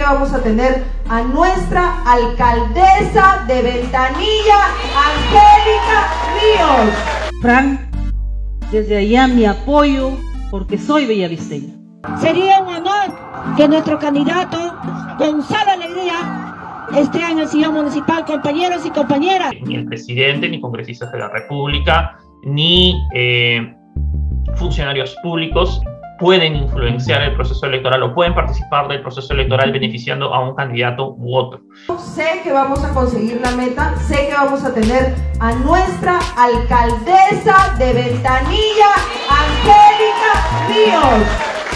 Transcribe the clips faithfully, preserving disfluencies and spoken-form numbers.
vamos a tener a nuestra alcaldesa de Ventanilla, Angélica Ríos. Fran, desde allá mi apoyo porque soy villavisteña. Sería un honor que nuestro candidato Gonzalo Alegría esté en el sillón municipal, compañeros y compañeras. Ni el presidente, ni congresistas de la República, ni eh, funcionarios públicos pueden influenciar el proceso electoral o pueden participar del proceso electoral beneficiando a un candidato u otro. Sé que vamos a conseguir la meta, sé que vamos a tener a nuestra alcaldesa de Ventanilla, Angélica Ríos.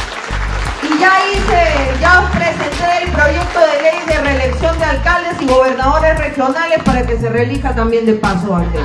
Y ya hice, ya os presenté el proyecto de ley de reelección de alcaldes y gobernadores regionales para que se reelija también de paso Angélica.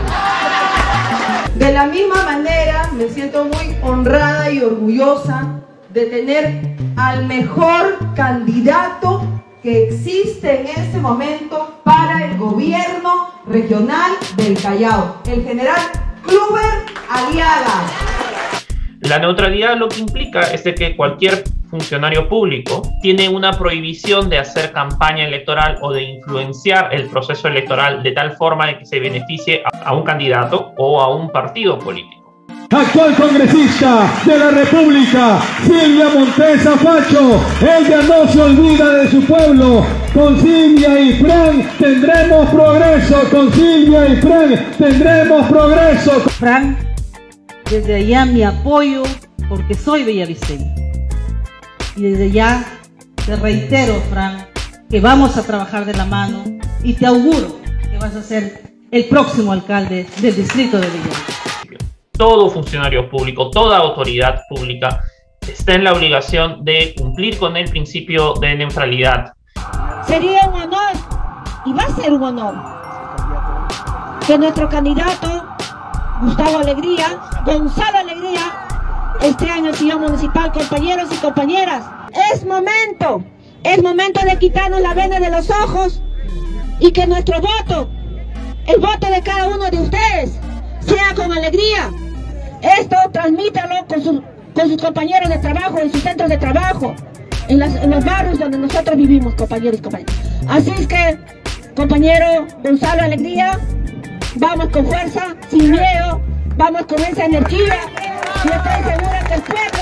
De la misma manera, me siento muy honrada y orgullosa de tener al mejor candidato que existe en este momento para el gobierno regional del Callao, el general Kluber Aliaga. La neutralidad lo que implica es de que cualquier funcionario público tiene una prohibición de hacer campaña electoral o de influenciar el proceso electoral de tal forma de que se beneficie a, a un candidato o a un partido político. Actual congresista de la República, Silvia Montes Afacho, ella no se olvida de su pueblo. Con Silvia y Fran tendremos progreso, con Silvia y Fran tendremos progreso. Fran, desde allá mi apoyo porque soy villavisteña. Y desde ya te reitero, Fran, que vamos a trabajar de la mano y te auguro que vas a ser el próximo alcalde del distrito de Villavicencio. Todo funcionario público, toda autoridad pública está en la obligación de cumplir con el principio de neutralidad. Sería un honor, y va a ser un honor, que nuestro candidato Gustavo Alegría, Gonzalo Alegría, esté en el sillón municipal, compañeros y compañeras. Es momento, es momento de quitarnos la venda de los ojos y que nuestro voto, el voto de cada uno de ustedes, sea con alegría. Esto transmítalo con, su, con sus compañeros de trabajo, en sus centros de trabajo, en, las, en los barrios donde nosotros vivimos, compañeros y compañeras. Así es que, compañero Gonzalo Alegría, vamos con fuerza, sin miedo, vamos con esa energía. Yo estoy segura que el pueblo